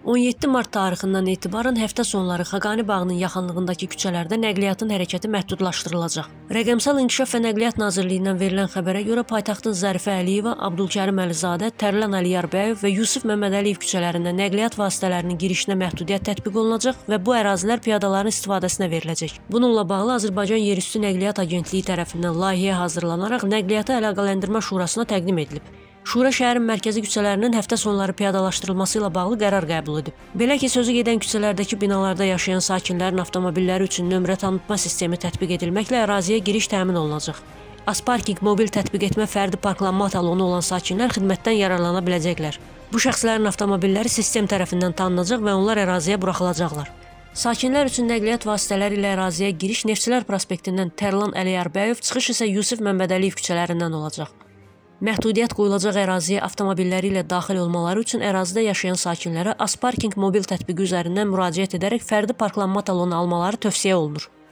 17 mart tarixindən etibarən həftə sonları Xaqani bağının yaxınlığındakı küçələrdə nəqliyyatın hərəkəti məhdudlaşdırılacaq. Rəqəmsal İnkişaf və Nəqliyyat Nazirliyindən verilən xəbərə görə paytaxtın Zərifə Əliyeva, Abdülkərim Əlizadə, Tərlan Əliyarbəyov və Yusif Məmmədəliyev küçələrində nəqliyyat vasitələrinin girişinə məhdudiyyət tətbiq olunacaq və bu ərazilər piyadaların istifadəsinə veriləcək. Bununla bağlı Azərbaycan Yerüstü Nəqliyyat Agentliyi tərəfindən layihə hazırlanaraq Nəqliyyatı Əlaqələndirmə Şurasına təqdim edilib. Şura şəhərin mərkəzi küçələrinin həftə sonları piyadalaşdırılması ilə bağlı qərar qəbul edib. Belə ki, sözü gedən küçələrdəki binalarda yaşayan sakinlərin avtomobilləri üçün nömrə tanıtma sistemi tətbiq edilməklə əraziyə giriş təmin olunacaq. Asparking mobil tətbiq etmə fərdi parklanma talonu olan sakinlər xidmətdən yararlana biləcəklər. Bu şəxslərin avtomobilləri sistem tərəfindən tanınacaq və onlar əraziyə buraxılacaqlar. Sakinlər üçün nəqliyyat vasitələri ilə əraziyə giriş Neftçilər prospektindən Tərlan Əliyarbəyov, çıxış isə Yusif Məmmədəliyev küçələrindən olacaq. Məhdudiyyət qoyulacaq əraziyə avtomobilləri ilə daxil olmaları üçün ərazidə yaşayan sakinlərə Asparking mobil tətbiqi üzərindən müraciət edərək fərdi parklanma talonu almaları tövsiyə olunur.